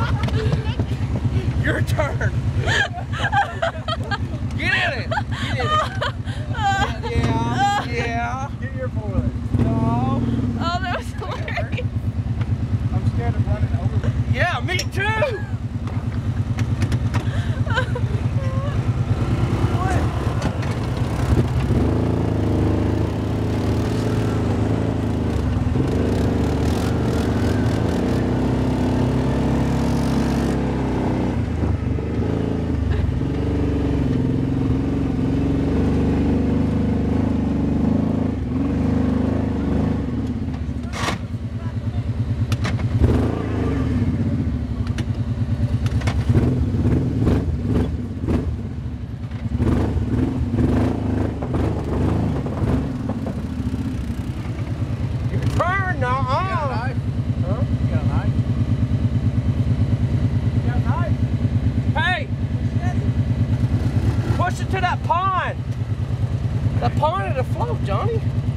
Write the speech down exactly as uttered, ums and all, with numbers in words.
Your turn. Get in it. Get in it. Yeah. Yeah. Get your foot. No. Oh, that was hilarious. I'm scared of running over. Yeah, me too. Turn now. You got a knife? Huh? You got a knife? You got a knife? Hey! Push it to that pond. That pond at the float, Johnny.